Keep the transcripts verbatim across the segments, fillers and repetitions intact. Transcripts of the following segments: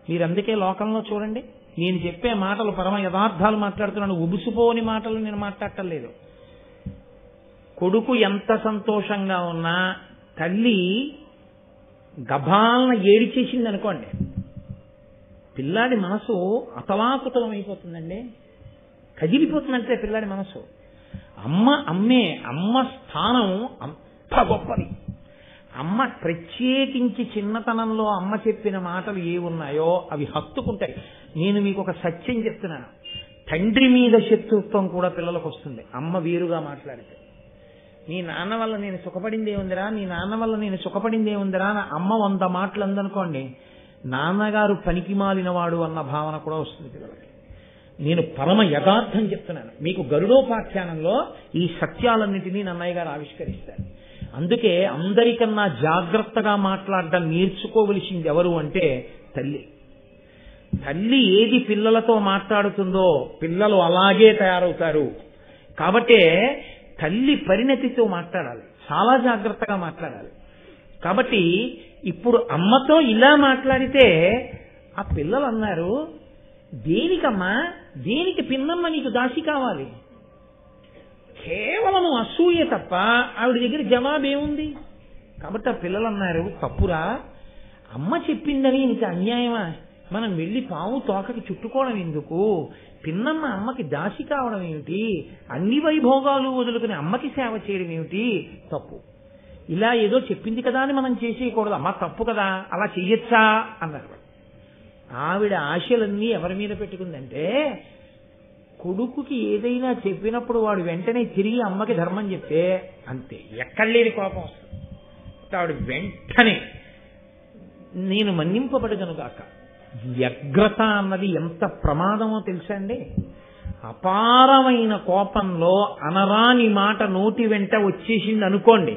మీరు అందుకే లోకంలో చూడండి, నేను చెప్పే మాటలు పరమ యథార్థాలు మాట్లాడుతున్నాను, ఉబుసుపోని మాటలు నేను మాట్లాడటం లేదు. కొడుకు ఎంత సంతోషంగా ఉన్నా తల్లి గభాలన ఏడిచేసింది అనుకోండి, పిల్లాడి మనసు అతలాకుతలం అయిపోతుందండి, కదిలిపోతుందంటే పిల్లాడి మనసు. అమ్మ అమ్మే, అమ్మ స్థానం అంత గొప్పది. అమ్మ ప్రత్యేకించి చిన్నతనంలో అమ్మ చెప్పిన మాటలు ఏ ఉన్నాయో అవి హత్తుకుంటాయి. నేను మీకు ఒక సత్యం చెప్తున్నాను, తండ్రి మీద శత్రుత్వం కూడా పిల్లలకు వస్తుంది అమ్మ వేరుగా మాట్లాడితే. నీ నాన్న వల్ల నేను సుఖపడిందే ఉందిరా, నీ నాన్న వల్ల నేను సుఖపడిందే ఉందిరా అని అమ్మ వంద మాటలు అందనుకోండి, నాన్నగారు పనికి మాలినవాడు అన్న భావన కూడా వస్తుంది పిల్లలకి. నేను పరమ యథార్థం చెప్తున్నాను మీకు. గరుడోపాఖ్యానంలో ఈ సత్యాలన్నింటినీ నన్నయ్య గారు ఆవిష్కరిస్తారు. అందుకే అందరికన్నా జాగ్రత్తగా మాట్లాడడం నేర్చుకోవలసింది ఎవరు అంటే తల్లి. తల్లి ఏది పిల్లలతో మాట్లాడుతుందో పిల్లలు అలాగే తయారవుతారు. కాబట్టే తల్లి పరిణతితో మాట్లాడాలి, చాలా జాగ్రత్తగా మాట్లాడాలి. కాబట్టి ఇప్పుడు అమ్మతో ఇలా మాట్లాడితే ఆ పిల్లలు అన్నారు, దేనికమ్మా, దేనికి పిన్నమ్మ నీకు దాసి కావాలి? కేవలం అసూయ తప్ప ఆవిడ దగ్గర జవాబేముంది? కాబట్టి ఆ పిల్లలు అన్నారు, తప్పురా, అమ్మ చెప్పిందని నీకు అన్యాయమా? మనం వెళ్ళి పాము తోకకి చుట్టుకోవడం ఎందుకు? పిన్నమ్మ అమ్మకి దాసి కావడం ఏమిటి? అన్ని వైభోగాలు వదులుకుని అమ్మకి సేవ చేయడం ఏమిటి? తప్పు. ఇలా ఏదో చెప్పింది కదా అని మనం చేసేయకూడదు, అమ్మ తప్పు కదా, అలా చెయ్యొచ్చా అన్నారు. ఆవిడ ఆశలన్నీ ఎవరి మీద పెట్టుకుందంటే, కొడుకుకి ఏదైనా చెప్పినప్పుడు వాడు వెంటనే తిరిగి అమ్మకి ధర్మం చెప్తే అంతే, ఎక్కడ లేని కోపం వస్తుంది. ఆవిడ వెంటనే నేను మన్నింపబడగను గాక. వ్యగ్రత అన్నది ఎంత ప్రమాదమో తెలుసా అండి? అపారమైన కోపంలో అనరాని మాట నోటి వెంట వచ్చేసింది అనుకోండి,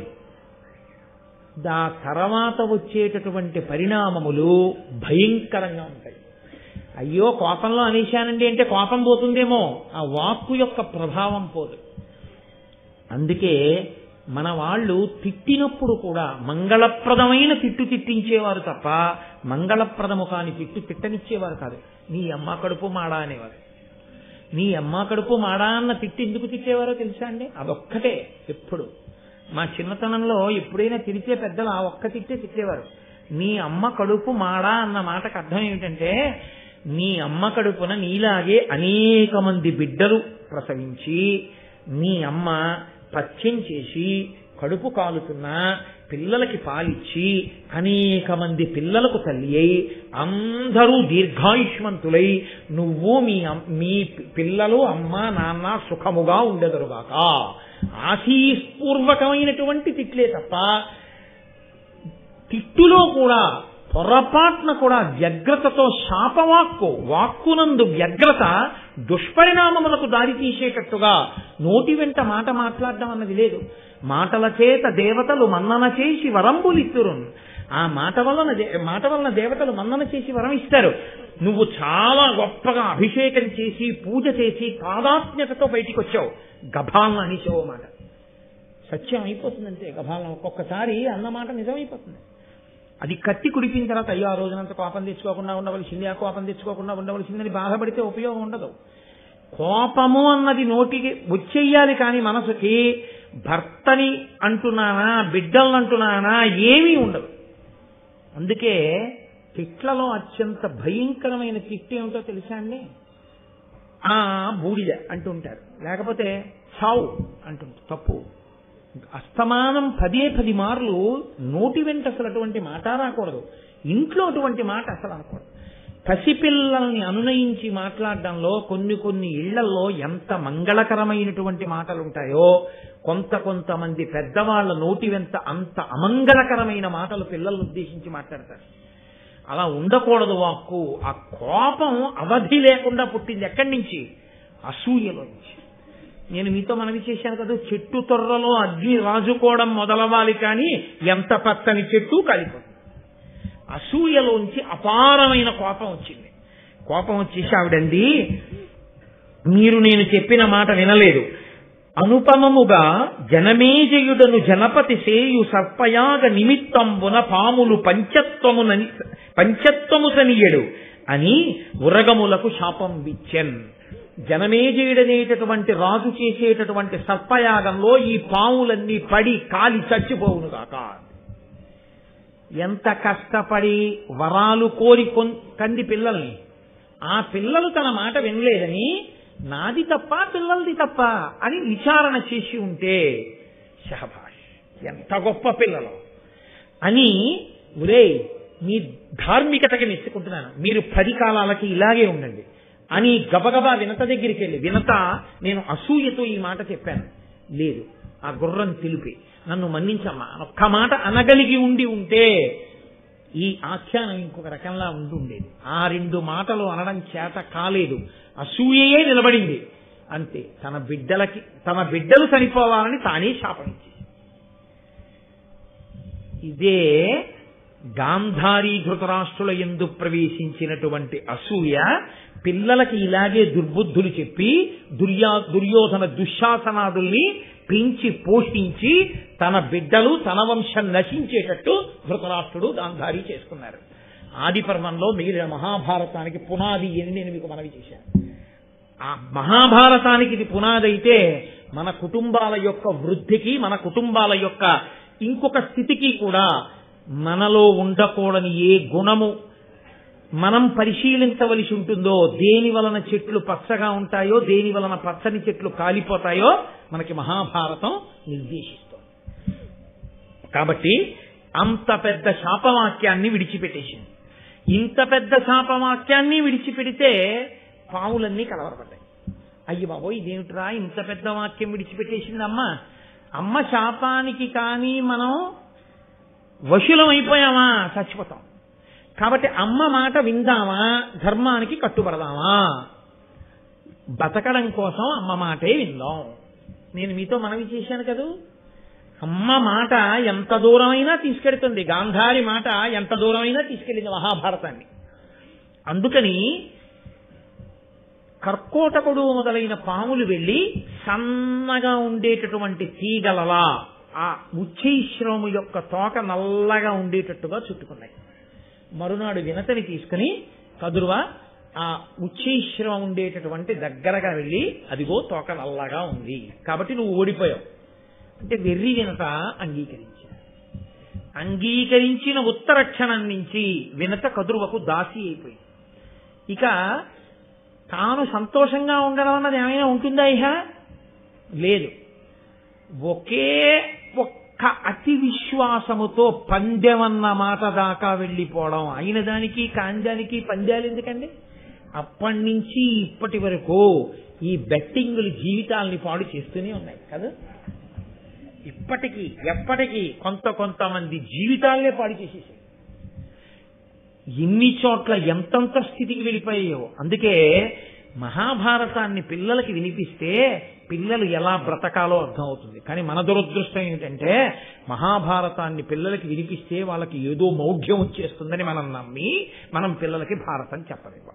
దా తర్వాత వచ్చేటటువంటి పరిణామములు భయంకరంగా ఉంటాయి. అయ్యో కోపంలో అనేశానండి అంటే కోపం పోతుందేమో, ఆ వాక్కు యొక్క ప్రభావం పోదు. అందుకే మన వాళ్ళు తిట్టినప్పుడు కూడా మంగళప్రదమైన తిట్టు తిట్టించేవారు తప్ప మంగళప్రదము కాని తిట్టు తిట్టనిచ్చేవారు కాదు. నీ అమ్మ కడుపు మాడా అనేవారు. నీ అమ్మ కడుపు మాడా అన్న తిట్టు ఎందుకు తిట్టేవారో తెలుసా అండి? అదొక్కటే. ఎప్పుడు మా చిన్నతనంలో ఎప్పుడైనా తిరిగే పెద్దలు ఆ ఒక్క తిట్టే తిట్టేవారు. నీ అమ్మ కడుపు మాడా అన్న మాటకు అర్థం ఏమిటంటే, నీ అమ్మ కడుపున నీలాగే అనేక మంది బిడ్డలు ప్రసవించి నీ అమ్మ పథ్యం చేసి కడుపు కాలుతున్నా పిల్లలకి పాలిచ్చి అనేక మంది పిల్లలకు తల్లి అయి అందరూ దీర్ఘాయుష్మంతులై నువ్వు మీ మీ పిల్లలు అమ్మ నాన్న సుఖముగా ఉండెదరుగాక ఆశీస్పూర్వకమైనటువంటి తిట్లే తప్ప తిట్టులో కూడా పొరపాటున కూడా వ్యగ్రతతో శాపవాక్కు వాక్కునందు వ్యగ్రత దుష్పరిణామములకు దారి తీసేటట్టుగా నోటి వెంట మాట మాట్లాడడం అన్నది లేదు. మాటల చేత దేవతలు మన్నన చేసి వరంబులిత్తురు. ఆ మాట వలన మాట వలన దేవతలు మన్నన చేసి వరం ఇస్తారు. నువ్వు చాలా గొప్పగా అభిషేకం చేసి పూజ చేసి తాదాత్మ్యతతో బయటికి వచ్చావు, గభాలను అనిచావు మాట సత్యం అయిపోతుందంటే. గభాలను ఒక్కొక్కసారి అన్నమాట నిజమైపోతుంది. అది కత్తి కుడిపిన తర్వాత అయ్యో ఆ రోజునంత కోపం తెచ్చుకోకుండా ఉండవలసింది, ఆ కోపం తెచ్చుకోకుండా ఉండవలసిందని బాధపడితే ఉపయోగం ఉండదు. కోపము అన్నది నోటికి వచ్చేయాలి కానీ మనసుకి భర్తని అంటున్నానా బిడ్డలను అంటున్నానా ఏమీ ఉండదు. అందుకే తిట్లలో అత్యంత భయంకరమైన తిట్టు ఏమిటో తెలుసా అండి? ఆ బూడిద అంటుంటారు, లేకపోతే చావు అంటుంటారు. తప్పు. అస్తమానం పదే పది మార్లు నోటి వెంట అసలు అటువంటి మాట రాకూడదు. ఇంట్లో అటువంటి మాట అసలు అనకూడదు. పసిపిల్లల్ని అనునయించి మాట్లాడడంలో కొన్ని కొన్ని ఇళ్లలో ఎంత మంగళకరమైనటువంటి మాటలు ఉంటాయో కొంత కొంతమంది పెద్దవాళ్ల నోటి వెంట అంత అమంగళకరమైన మాటలు పిల్లలను ఉద్దేశించి మాట్లాడతారు. అలా ఉండకూడదు వాక్కు. ఆ కోపం అవధి లేకుండా పుట్టింది ఎక్కడి నుంచి? అసూయలో నుంచి. నేను మీతో మనవి చేశాను కదా, చెట్టు తొర్రలో అగ్ని రాజుకోవడం మొదలవాలి కానీ ఎంత పచ్చని చెట్టు కాలిపోతుంది. అసూయలోంచి అపారమైన కోపం వచ్చింది. కోపం వచ్చేసి ఆవిడంది, మీరు నేను చెప్పిన మాట వినలేదు. అనుపమముగా జనమేజయుడను జనపతి సేయు సర్పయాగ నిమిత్తంబున పాములు పంచత్వమునని పంచత్వము సనియడు అని ఉరగములకు శాపం విచ్చెన్. జనమేజయుడనేటటువంటి రాజు చేసేటటువంటి సర్పయాగంలో ఈ పాములన్నీ పడి కాలి చచ్చిపోవును కాక. ఎంత కష్టపడి వరాలు కోరి కంది పిల్లల్ని, ఆ పిల్లలు తన మాట వినలేదని నాది తప్ప పిల్లలది తప్ప అని విచారణ చేసి ఉంటే శహబాష్ ఎంత గొప్ప పిల్లలు అని, ఒరే మీ ధార్మికతకి మెచ్చుకుంటున్నాను, మీరు పది కాలాలకి ఇలాగే ఉండండి అని గబగబా వినత దగ్గరికి వెళ్ళి, వినత నేను అసూయతో ఈ మాట చెప్పాను, లేదు ఆ గుర్రం తెలిపి నన్ను మన్నించమ్మా ఒక్క మాట అనగలిగి ఉండి ఉంటే ఈ ఆఖ్యానం ఇంకొక రకంలా ఉండి ఉండేది. ఆ రెండు మాటలు అనడం చేత కాలేదు, అసూయయే నిలబడింది. అంతే, తన బిడ్డలకి తన బిడ్డలు చనిపోవాలని తానే శాపమిచ్చి. ఇదే గాంధారీ ధృతరాష్ట్రుల యందు ప్రవేశించినటువంటి అసూయ పిల్లలకి ఇలాగే దుర్బుద్ధులు చెప్పి దుర్యా దుర్యోధన దుశ్శాసనాదుల్ని పెంచి పోషించి తన బిడ్డలు తన వంశం నశించేటట్టు ధృతరాష్ట్రుడు గాంధారీ చేసుకున్నారు. ఆది పర్వంలో మిగిలిన మహాభారతానికి పునాది అని నేను మీకు మనవి చేశాను. ఆ మహాభారతానికి ఇది పునాది అయితే మన కుటుంబాల యొక్క వృద్ధికి, మన కుటుంబాల యొక్క ఇంకొక స్థితికి కూడా మనలో ఉండకూడని ఏ గుణము మనం పరిశీలించవలసి ఉంటుందో, దేని వలన చెట్లు పచ్చగా ఉంటాయో, దేని వలన పచ్చని చెట్లు కాలిపోతాయో మనకి మహాభారతం నిర్దేశిస్తుంది. కాబట్టి అంత పెద్ద శాపవాక్యాన్ని విడిచిపెట్టేసింది. ఇంత పెద్ద శాపవాక్యాన్ని విడిచిపెడితే పావులన్నీ కలవరపడ్డాయి. అయ్యి బాబో ఇదేమిట్రా ఇంత పెద్ద వాక్యం విడిచిపెట్టేసింది అమ్మ. అమ్మ శాపానికి కానీ మనం వశులం అయిపోయామా చచ్చిపోతాం. కాబట్టి అమ్మ మాట విందామా, ధర్మానికి కట్టుబడదామా, బతకడం కోసం అమ్మ మాటే విందాం. నేను మీతో మనవి చేశాను కదూ, అమ్మ మాట ఎంత దూరమైనా తీసుకెడుతుంది, గాంధారి మాట ఎంత దూరమైనా తీసుకెళ్ళింది మహాభారతాన్ని. అందుకని కర్కోటకుడు మొదలైన పాములు వెళ్లి సన్నగా ఉండేటటువంటి తీగలలా ఆ ఉచ్చైశ్రవము యొక్క తోక నల్లగా ఉండేటట్టుగా చుట్టుకున్నాయి. మరునాడు వినతని తీసుకుని కదురువ ఆ ఉచ్చైశ్రవం ఉండేటటువంటి దగ్గరగా వెళ్ళి, అదిగో తోక నల్లగా ఉంది కాబట్టి నువ్వు ఓడిపోయావు అంటే వెర్రి వినత అంగీకరించాడు. అంగీకరించిన ఉత్తర క్షణం నుంచి వినత కదురువకు దాసి అయిపోయింది. ఇక తాను సంతోషంగా ఉండడం అన్నది ఏమైనా ఉంటుందా? ఇహ లేదు. ఒకే ఒక్క అతి విశ్వాసముతో పందెమన్న మాట దాకా వెళ్ళిపోవడం, అయిన దానికి కాందానికి పందాలు ఎందుకండి? అప్పటి నుంచి ఇప్పటి వరకు ఈ బెట్టింగులు జీవితాలని పాడు చేస్తూనే ఉన్నాయి కదా. ఇప్పటికీ ఎప్పటికీ కొంత కొంతమంది జీవితాలనే పాడు చేసేసాయి. ఎన్ని చోట్ల ఎంతంత స్థితికి వెళ్ళిపోయాయో. అందుకే మహాభారతాన్ని పిల్లలకి వినిపిస్తే పిల్లలు ఎలా బ్రతకాలో అర్థమవుతుంది. కానీ మన దురదృష్టం ఏమిటంటే మహాభారతాన్ని పిల్లలకి వినిపిస్తే వాళ్ళకి ఏదో మౌఢ్యం వచ్చేస్తుందని మనం నమ్మి మనం పిల్లలకి భారతం చెప్పలేము.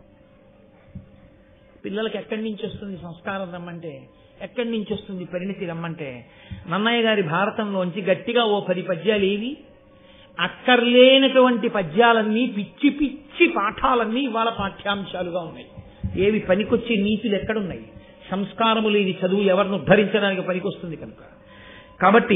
పిల్లలకి ఎక్కడి నుంచి వస్తుంది సంస్కారం రమ్మంటే, ఎక్కడి నుంచి వస్తుంది పరిణితి రమ్మంటే, నన్నయ్య గారి భారతంలోంచి గట్టిగా ఓ పది పద్యాలు ఏవి, అక్కర్లేనటువంటి పద్యాలన్నీ పిచ్చి పిచ్చి పాఠాలన్నీ ఇవాళ పాఠ్యాంశాలుగా ఉన్నాయి. ఏవి పనికొచ్చే నీతులు ఎక్కడున్నాయి? సంస్కారము లేని చదువు ఎవరిని ఉద్ధరించడానికి పనికొస్తుంది కనుక. కాబట్టి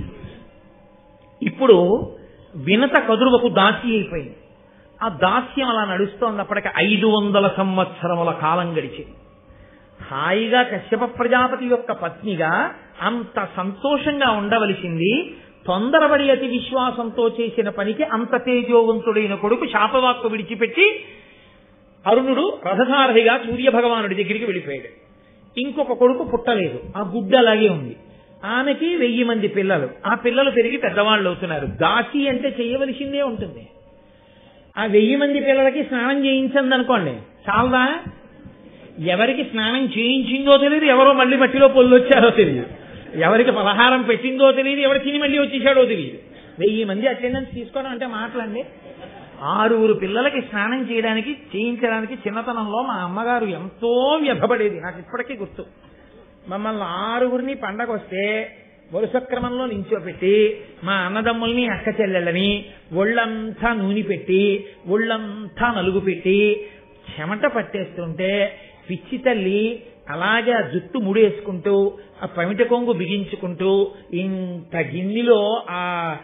ఇప్పుడు వినత కదురువకు దాసి అయిపోయింది. ఆ దాస్యం అలా నడుస్తోంది. అప్పటికి ఐదు వందల సంవత్సరముల కాలం గడిచింది. హాయిగా కశ్యప ప్రజాపతి యొక్క పత్నిగా అంత సంతోషంగా ఉండవలసింది తొందరపడి అతి విశ్వాసంతో చేసిన పనికి అంత తేజోవంతుడైన కొడుకు శాపవాక్కు విడిచిపెట్టి అరుణుడు రథసారథిగా సూర్య భగవానుడి దగ్గరికి వెళ్ళిపోయాడు. ఇంకొక కొడుకు పుట్టలేదు, ఆ గుడ్డ అలాగే ఉంది. ఆమెకి వెయ్యి మంది పిల్లలు, ఆ పిల్లలు పెరిగి పెద్దవాళ్ళు అవుతున్నారు. దాసి అంటే చేయవలసిందే ఉంటుంది. ఆ వెయ్యి మంది పిల్లలకి స్నానం చేయించండి అనుకోండి, చాలదా? ఎవరికి స్నానం చేయించిందో తెలియదు, ఎవరో మళ్ళీ మట్టిలో పొల్లు వచ్చారో తెలియదు, ఎవరికి పలహారం పెట్టిందో తెలియదు, ఎవరు తిని మళ్ళీ వచ్చేసాడో తెలియదు. వెయ్యి మంది అటెండెన్స్ తీసుకోవడం అంటే మాటలండి. ఆరుగురు పిల్లలకి స్నానం చేయడానికి చేయించడానికి చిన్నతనంలో మా అమ్మగారు ఎంతో వ్యధపడేది. నాకు ఇప్పటికీ గుర్తు. మమ్మల్ని ఆరుగురిని పండగ వస్తే వరుస క్రమంలో నించోపెట్టి మా అన్నదమ్ముల్ని అక్క చెల్లెళ్ళని ఒళ్ళంతా నూనె పెట్టి ఒళ్ళంతా నలుగు పెట్టి చెమట పట్టేస్తుంటే పిచ్చి తల్లి అలాగే ఆ జుట్టు ముడేసుకుంటూ ఆ పమిట కొంగు బిగించుకుంటూ ఇంత గిన్నెలో ఆ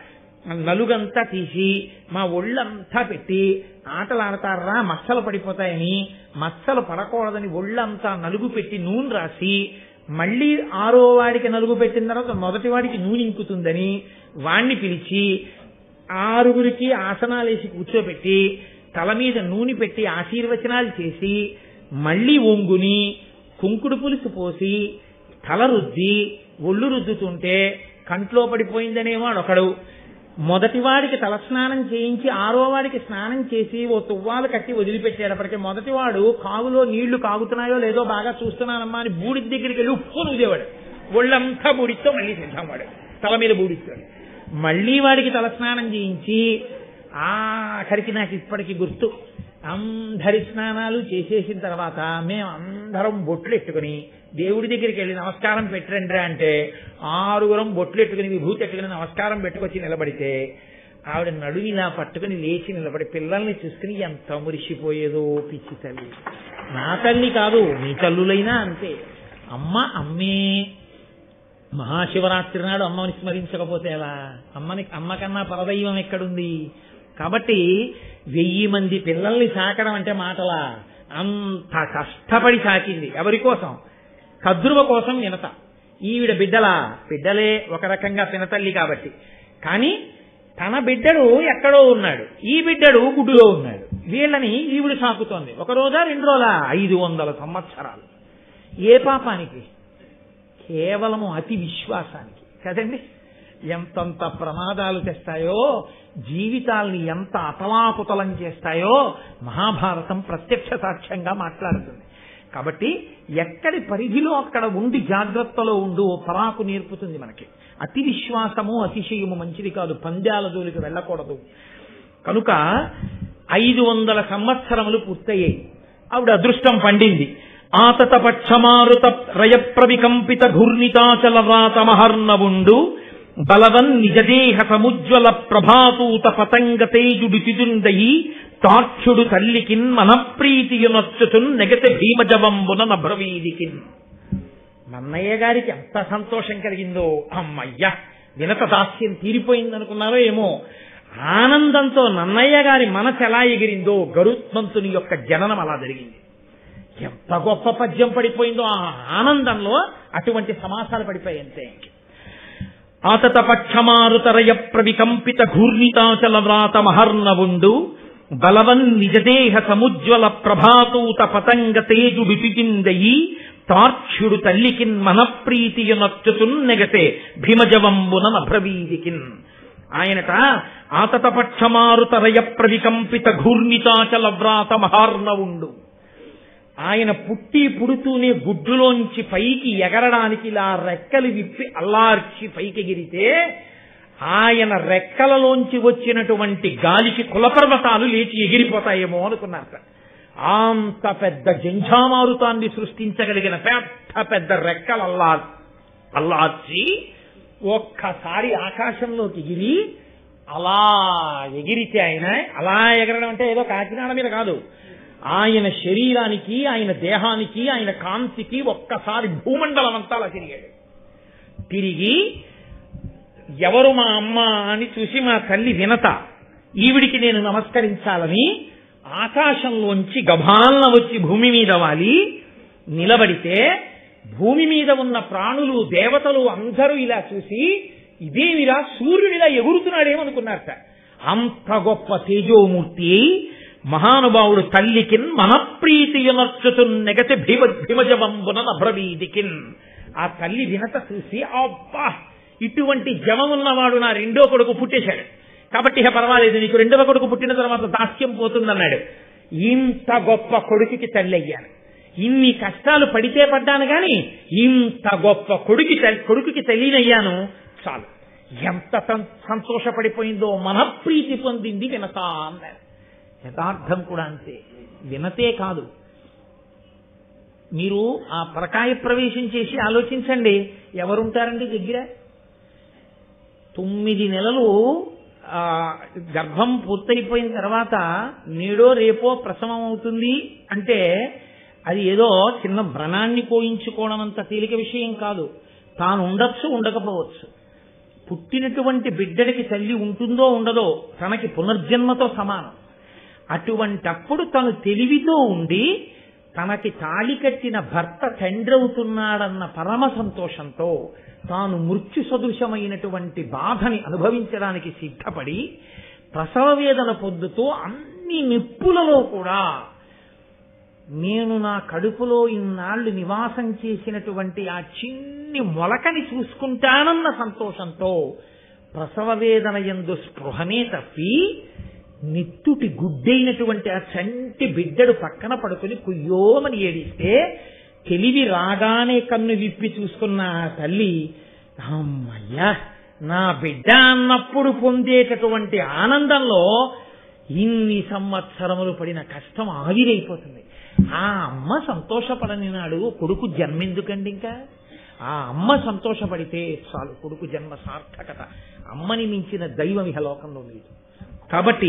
నలుగంతా తీసి మా ఒళ్ళంతా పెట్టి ఆటలు ఆడతారా మచ్చలు పడిపోతాయని, మచ్చలు పడకూడదని ఒళ్ళంతా నలుగు పెట్టి నూనె రాసి, మళ్ళీ ఆరో వాడికి నలుగు పెట్టిన తర్వాత మొదటి వాడికి నూనె ఇంకుతుందని వాణ్ణి పిలిచి ఆరుగురికి ఆసనాలేసి కూర్చోబెట్టి తల మీద నూనె పెట్టి ఆశీర్వచనాలు చేసి మళ్ళీ ఒంగుని కుంకుడు పులుసు పోసి తల రుద్ది ఒళ్ళు రుద్దుతుంటే కంట్లో పడిపోయిందనేమో ఒకడు, మొదటివాడికి తలస్నానం చేయించి ఆరో వాడికి స్నానం చేసి ఓ తువ్వాలు కట్టి వదిలిపెట్టేటప్పటికీ మొదటివాడు కాగులో నీళ్లు కాగుతున్నాయో లేదో బాగా చూస్తున్నానమ్మా అని బూడిద దగ్గరికి వెళ్ళి ఉప్పు నువ్వేవాడు, ఒళ్ళంతా బూడితో మళ్ళీ సిద్ధం వాడు తల మీద బూడిస్తాడు. మళ్ళీ వాడికి తలస్నానం చేయించి ఆఖరికి నాకు ఇప్పటికి గుర్తు, అందరి స్నానాలు చేసేసిన తర్వాత మేము అందరం బొట్లు ఎట్టుకుని దేవుడి దగ్గరికి వెళ్ళి నమస్కారం పెట్టరండి అంటే ఆరుగురం బొట్లు ఎట్టుకుని విభూతి ఎట్టుకుని నమస్కారం పెట్టుకొచ్చి నిలబడితే ఆవిడ నడుమిలా పట్టుకుని లేచి నిలబడి పిల్లల్ని చూసుకుని ఎంత మురిసిపోయేదో పిచ్చి తల్లి. నా తల్లి కాదు, మీ తల్లులైనా అంతే. అమ్మ అమ్మే. మహాశివరాత్రి నాడు అమ్మని స్మరించకపోతే ఎలా? అమ్మని అమ్మ కన్నా పరదైవం ఎక్కడుంది? కాబట్టి వెయ్యి మంది పిల్లల్ని సాకడం అంటే మాటలా? అంత కష్టపడి సాకింది. ఎవరి కోసం? కద్రువ కోసం వినత. ఈవిడ బిడ్డలా? బిడ్డలే ఒక రకంగా పినతల్లి కాబట్టి. కానీ తన బిడ్డడు ఎక్కడో ఉన్నాడు, ఈ బిడ్డడు గుడ్డులో ఉన్నాడు. వీళ్ళని ఈవిడ సాకుతోంది. ఒక రోజా రెండు రోజులా? ఐదు వందల సంవత్సరాలు. ఏ పాపానికి? కేవలము అతి విశ్వాసానికి కదండి. ఎంతంత ప్రమాదాలు తెస్తాయో, జీవితాల్ని ఎంత అతలాకుతలం చేస్తాయో మహాభారతం ప్రత్యక్ష సాక్ష్యంగా మాట్లాడుతుంది. కాబట్టి ఎక్కడి పరిధిలో అక్కడ ఉండి జాగ్రత్తలో ఉండు పరాకు నేర్పుతుంది మనకి. అతి విశ్వాసము అతిశయము మంచిది కాదు, పంద్యాల జోలికి వెళ్ళకూడదు. కనుక ఐదు వందల సంవత్సరములు పూర్తయ్యాయి. ఆవిడ అదృష్టం పండింది. ఆతత పక్షమారుత రయప్రవికంపిత ఘూర్ణితాచల వ్రాత మహర్ణవుండు బలవన్ నిజదేహ సముజ్వల ప్రభాతూత పతంగ తేజుడు చిదుండయి తాక్షుడు తల్లికిన్ మనప్రీతియునొచ్చుచున్ నెగతి భీమజవంబున నభ్రవీదికిన్. నన్నయ్య గారికి ఎంత సంతోషం కలిగిందో. అమ్మయ్య, వినత దాస్యం తీరిపోయిందనుకున్నారో ఏమో. ఆనందంతో నన్నయ్య గారి మనసు ఎలా ఎగిరిందో, గరుత్మంతుని యొక్క జననం అలా జరిగింది. ఎంత గొప్ప పద్యం పడిపోయిందో ఆ ఆనందంలో. అటువంటి సమాసాలు పడిపోయాయి అంతే. ఆతత పక్షమారుతరయ ప్రవికంపిత ఘూర్ణితాచల వ్రాత మహర్ణవుండు బలవన్ నిజదేహ సముజ్వల ప్రభాతూత పతంగ తేజుడు చిజిందయి తార్క్ష్యుడు తల్లికిన్ మనప్రీతియునొచ్చుచున్ నెగసే భీమజవంబున నభ్రవీదికిన్. ఆయనట ఆతత పక్షమారుతరయ ప్రవికంపిత ఘూర్ణితాచల వ్రాత మహార్ణవుండు. ఆయన పుట్టి పుడుతూనే గుడ్డులోంచి పైకి ఎగరడానికి ఇలా రెక్కలు విప్పి అల్లార్చి పైకి ఎగిరితే ఆయన రెక్కలలోంచి వచ్చినటువంటి గాలికి కులపర్వతాలు లేచి ఎగిరిపోతాయేమో అనుకున్నారు. అంత పెద్ద జంఝామారుతాన్ని సృష్టించగలిగిన పెద్ద పెద్ద రెక్కలు అల్లా అల్లార్చి ఒక్కసారి ఆకాశంలోకి ఎగిరి అలా ఎగిరితే ఆయన అలా ఎగరడం అంటే ఏదో కాకినాడ మీద కాదు, ఆయన శరీరానికి, ఆయన దేహానికి, ఆయన కాంతికి ఒక్కసారి భూమండలం అంతా అలా తిరిగాడు. తిరిగి ఎవరు మా అమ్మ అని చూసి మా తల్లి వినత, ఈవిడికి నేను నమస్కరించాలని ఆకాశంలోంచి గభాలన వచ్చి భూమి మీద వాలి నిలబడితే భూమి మీద ఉన్న ప్రాణులు, దేవతలు అందరూ ఇలా చూసి ఇదేమిరా సూర్యుడిలా ఎగురుతున్నాడేమనుకున్నారట. అంత గొప్ప తేజోమూర్తి మహానుభావుడు తల్లికిన్ మనప్రీతియునర్చుచున్ నెగతి భీమ భీమజవంబున నభ్రవీదికిన్. ఆ తల్లి వినత చూసి అబ్బా ఇటువంటి జవం ఉన్నవాడు నా రెండో కొడుకు పుట్టేశాడు కాబట్టి ఇక పర్వాలేదు, నీకు రెండవ కొడుకు పుట్టిన తర్వాత దాస్యం పోతుందన్నాడు. ఇంత గొప్ప కొడుకుకి తల్లి అయ్యాను, ఇన్ని కష్టాలు పడితే పడ్డాను గాని ఇంత గొప్ప కొడుకి కొడుకుకి తల్లినయ్యాను చాలు. ఎంత సంతోషపడిపోయిందో, మనప్రీతి పొందింది వినత అన్నారు. యథార్థం కూడా అంతే. వినతే కాదు, మీరు ఆ పరకాయ ప్రవేశం చేసి ఆలోచించండి, ఎవరుంటారండి దగ్గర? తొమ్మిది నెలలు ఆ గర్భం పూర్తయిపోయిన తర్వాత నేడో రేపో ప్రసవం అవుతుంది అంటే అది ఏదో చిన్న వ్రణాన్ని కోయించుకోవడం అంత తేలిక విషయం కాదు. తాను ఉండొచ్చు, ఉండకపోవచ్చు. పుట్టినటువంటి బిడ్డడికి తల్లి ఉంటుందో ఉండదో తనకి పునర్జన్మతో సమానం. అటువంటప్పుడు తను తెలివితో ఉండి తనకి తాళి కట్టిన భర్త తండ్రవుతున్నాడన్న పరమ సంతోషంతో తాను మృత్యు సదృశమైనటువంటి బాధని అనుభవించడానికి సిద్ధపడి ప్రసవ వేదన పొందుతూ అన్ని నిప్పులలో కూడా నేను నా కడుపులో ఇన్నాళ్లు నివాసం చేసినటువంటి ఆ చిన్ని మొలకని చూసుకుంటానన్న సంతోషంతో ప్రసవ వేదన యందు స్పృహనే తప్పి నిత్తుటి గుడ్డైనటువంటి ఆ చంటి బిడ్డడు పక్కన పడుకుని కుయ్యోమని ఏడిస్తే తెలివి రాగానే కన్ను విప్పి చూసుకున్న ఆ తల్లి అమ్మయ్యా నా బిడ్డ అన్నప్పుడు పొందేటటువంటి ఆనందంలో ఇన్ని సంవత్సరములు పడిన కష్టం ఆవిరైపోతుంది. ఆ అమ్మ సంతోషపడని నాడు కొడుకు జన్మెందుకండి? ఇంకా ఆ అమ్మ సంతోషపడితే చాలు, కొడుకు జన్మ సార్థకత. అమ్మని మించిన దైవం ఇహ లోకంలో లేదు. కాబట్టి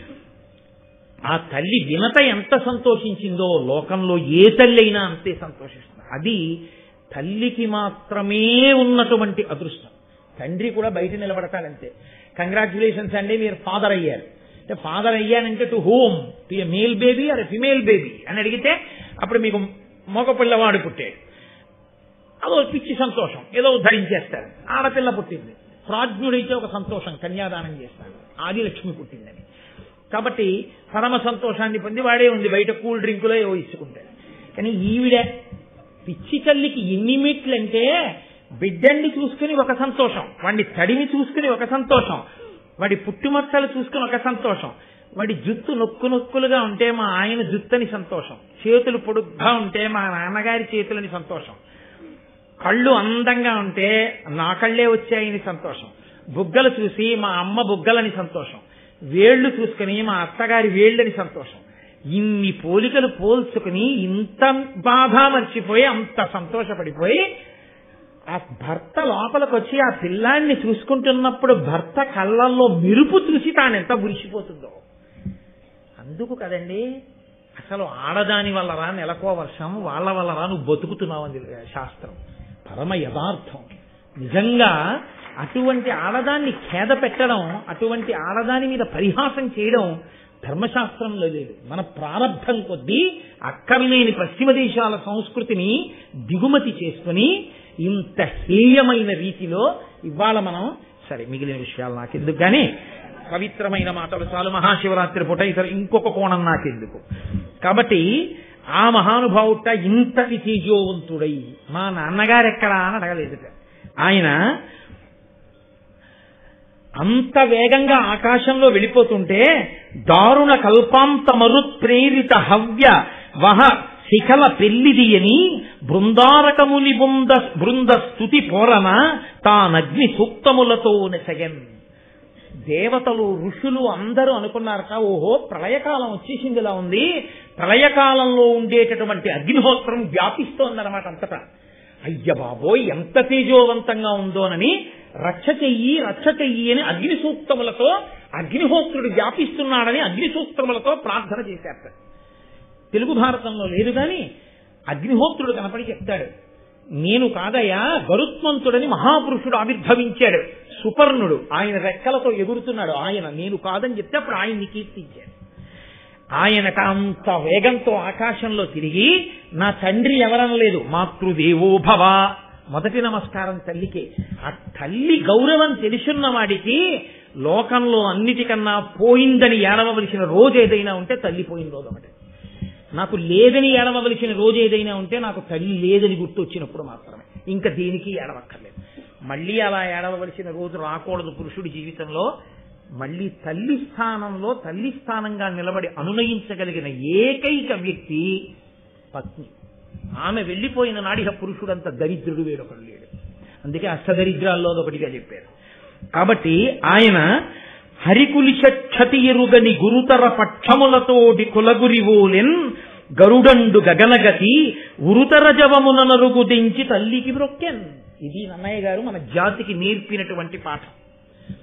ఆ తల్లి వినత ఎంత సంతోషించిందో లోకంలో ఏ తల్లి అయినా అంతే సంతోషిస్తుంది. అది తల్లికి మాత్రమే ఉన్నటువంటి అదృష్టం. తండ్రి కూడా బయట నిలబడతాడంతే. కంగ్రాచ్యులేషన్స్ అండి మీరు ఫాదర్ అయ్యారు అంటే, ఫాదర్ అయ్యానంటే to whom, to a male baby or a female baby అని అడిగితే అప్పుడు మీకు మగ పిల్లవాడు పుట్టాడు, అదో పిచ్చి సంతోషం, ఏదో ధరించేస్తారు. ఆడపిల్ల పుట్టింది, ప్రాజ్ఞుడైతే ఒక సంతోషం, కన్యాదానం చేస్తాడు, ఆదిలక్ష్మి పుట్టిందని. కాబట్టి పరమ సంతోషాన్ని పొంది వాడే ఉంది బయట కూల్ డ్రింకులో ఏవో ఇచ్చుకుంటాడు. కానీ ఈవిడ పిచ్చి తల్లికి ఎన్ని మెట్లంటే బిడ్డల్ని చూసుకుని ఒక సంతోషం, వాడిని తడిమి చూసుకుని ఒక సంతోషం, వాడి పుట్టుమచ్చలు చూసుకుని ఒక సంతోషం, వాడి జుత్తు నొక్కు నొక్కులుగా ఉంటే మా ఆయన జుత్తని సంతోషం, చేతులు పొడుగ్గా ఉంటే మా నాన్నగారి చేతులని సంతోషం, కళ్ళు అందంగా ఉంటే నా కళ్ళే వచ్చాయని సంతోషం, బుగ్గలు చూసి మా అమ్మ బుగ్గలని సంతోషం, వేళ్లు చూసుకుని మా అత్తగారి వేళ్లని సంతోషం. ఇన్ని పోలికలు పోల్చుకుని ఇంత బాధ మర్చిపోయి అంత సంతోషపడిపోయి ఆ భర్త లోపలికి వచ్చి ఆ పిల్లాన్ని చూసుకుంటున్నప్పుడు భర్త కళ్ళల్లో మెరుపు చూసి తాను ఎంత మురిసిపోతుందో. అందుకు కదండి అసలు ఆడదాని వల్ల రా నెలకో వర్షం, వాళ్ళ వల్ల రా నువ్వు బతుకుతున్నావు అంది శాస్త్రం. పరమ యథార్థం. నిజంగా అటువంటి ఆడదాన్ని ఖేద పెట్టడం, అటువంటి ఆడదాని మీద పరిహాసం చేయడం ధర్మశాస్త్రంలో లేదు. మన ప్రారంభం కొద్దీ అక్కర్లేని పశ్చిమ దేశాల సంస్కృతిని దిగుమతి చేసుకుని ఇంత హేయమైన రీతిలో ఇవాళ మనం, సరే మిగిలిన విషయాలు నాకెందుకు కానీ పవిత్రమైన మాటలు చాలు. మహాశివరాత్రి పూట ఇతర ఇంకొక కోణం నాకెందుకు. కాబట్టి ఆ మహానుభావుట ఇంతటి తేజోవంతుడై మా నాన్నగారు ఎక్కడా అని అడగలేదు. ఆయన అంత వేగంగా ఆకాశంలో వెళ్ళిపోతుంటే దారుణ కల్పాంత మరుత్ప్రేరిత హవ్య వహ శిఖల పెళ్లిదియని బృందారకముని బృంద బృంద స్తుతి పోరన తానగ్ని సూక్తములతో నెసగన్. దేవతలు ఋషులు అందరూ అనుకున్నారట, ఓహో ప్రళయకాలం వచ్చేసిందిలా ఉంది, ప్రళయకాలంలో ఉండేటటువంటి అగ్నిహోత్రం వ్యాపిస్తోందన్నమాట అంతటా. అయ్య బాబోయ్ ఎంత తేజోవంతంగా ఉందోనని రక్ష చెయ్యి రక్ష చెయ్యి అని అగ్ని సూక్తములతో, అగ్నిహోత్రుడు వ్యాపిస్తున్నాడని అగ్ని సూక్తములతో ప్రార్థన చేశారట. తెలుగు భారతంలో లేదు కానీ అగ్నిహోత్రుడు కనపడి చెప్తాడు, నేను కాదయ్యా గరుత్మంతుడని మహాపురుషుడు ఆవిర్భవించాడు, సుపర్ణుడు, ఆయన రెక్కలతో ఎగురుతున్నాడు, ఆయన నేను కాదని చెప్తే అప్పుడు ఆయన్ని కీర్తించాడు. ఆయనకు అంత వేగంతో ఆకాశంలో తిరిగి నా తండ్రి ఎవరనలేదు, మాతృదేవో భవ, మొదటి నమస్కారం తల్లికే. ఆ తల్లి గౌరవం తెలుసున్న వాడికి లోకంలో అన్నిటికన్నా పోయిందని ఏడవలసిన రోజు ఏదైనా ఉంటే తల్లి పోయిన రోజు ఒకటి. నాకు లేదని ఏడవలసిన రోజు ఏదైనా ఉంటే నాకు తల్లి లేదని గుర్తు వచ్చినప్పుడు మాత్రమే, ఇంకా దేనికి ఏడవక్కర్లేదు. మళ్ళీ అలా ఏడవలసిన రోజు రాకూడదు పురుషుడి జీవితంలో. మళ్ళీ తల్లి స్థానంలో తల్లి స్థానంగా నిలబడి అనునయించగలిగిన ఏకైక వ్యక్తి పత్ని. ఆమె వెళ్లిపోయిన నాడిక పురుషుడంత దరిద్రుడు వేరొకడు లేడు. అందుకే అష్టదరిద్రాల్లో ఒకటిగా చెప్పారు. కాబట్టి ఆయన హరికులిషతి ఎరుగని గురుతర పక్షములతోటి కులగురివోలెన్ గరుడండు గగనగతి ఉరుతర జవమున నరుగు దించి తల్లికి మ్రొక్కెన్. ఇది నన్నయ్య గారు మన జాతికి నేర్పినటువంటి పాఠం.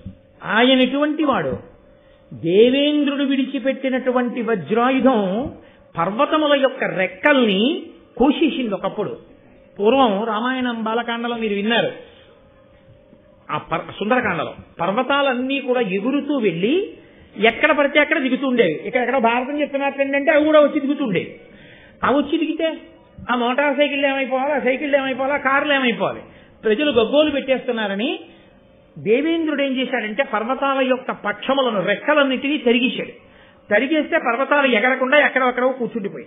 ఆయన ఎటువంటి వాడు? దేవేంద్రుడు విడిచిపెట్టినటువంటి వజ్రాయుధం పర్వతముల యొక్క రెక్కల్ని కోసేసింది ఒకప్పుడు. పూర్వం రామాయణం బాలకాండలో మీరు విన్నారు, ఆ పర్ సుందరకాండలో పర్వతాలన్నీ కూడా ఎగురుతూ వెళ్ళి ఎక్కడ పడితే అక్కడ దిగుతుండేవి. ఇక్కడ ఎక్కడ భారతం చెప్తున్నట్టు ఏంటంటే అవి కూడా వచ్చి దిగుతుండేవి. అవి వచ్చి దిగితే ఆ మోటార్ సైకిళ్ళు ఏమైపోవాలి, ఆ సైకిళ్ళు ఏమైపోవాలి, ఆ కార్లు ఏమైపోవాలి, ప్రజలు గగ్గోలు పెట్టేస్తున్నారని దేవేంద్రుడు ఏం చేశాడంటే పర్వతాల యొక్క పక్షములను రెక్కలన్నింటినీ తరిగేశాడు. తరిగేస్తే పర్వతాలు ఎగరకుండా ఎక్కడెక్కడో కూర్చుండిపోయి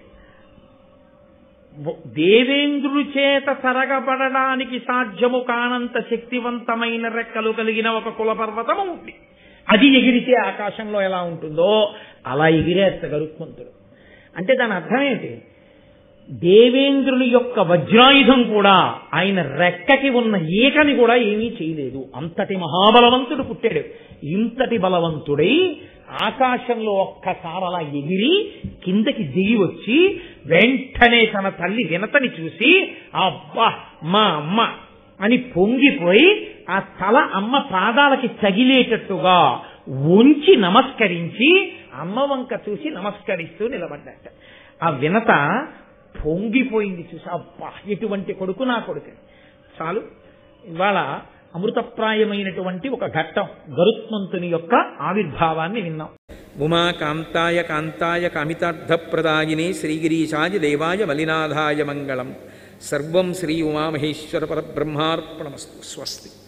దేవేంద్రుడి చేత సరగబడడానికి సాధ్యము కానంత శక్తివంతమైన రెక్కలు కలిగిన ఒక కుల పర్వతము ఉంది. అది ఎగిరితే ఆకాశంలో ఎలా ఉంటుందో అలా ఎగిరేస్త గరుత్మంతుడు. అంటే దాని అర్థం ఏంటి? దేవేంద్రుని యొక్క వజ్రాయుధం కూడా ఆయన రెక్కకి ఉన్న ఈకని కూడా ఏమీ చేయలేదు. అంతటి మహాబలవంతుడు పుట్టాడు. ఇంతటి బలవంతుడై ఆకాశంలో ఒక్కసారి అలా ఎగిరి కిందకి దిగి వచ్చి వెంటనే తన తల్లి వినతని చూసి అబ్బా మా అమ్మ అని పొంగిపోయి ఆ తల అమ్మ పాదాలకి తగిలేటట్టుగా ఉంచి నమస్కరించి అమ్మ వంక చూసి నమస్కరిస్తూ నిలబడ్డట. ఆ వినత పొంగిపోయింది చూసి, అబ్బా ఎటువంటి కొడుకు నా కొడుకు. చాలు, ఇవాళ అమృతప్రాయమైనటువంటి ఒక ఘట్టం గరుత్మంతుని యొక్క ఆవిర్భావాన్ని విన్నాం. ఉమా కాంతాయ కాంతాయ కామితార్థప్రదాయినే శ్రీగిరీశాయ దేవాయ మలినాథాయ మంగళం. సర్వం శ్రీ ఉమామహేశ్వర పరబ్రహ్మార్పణమస్తు. స్వస్తి.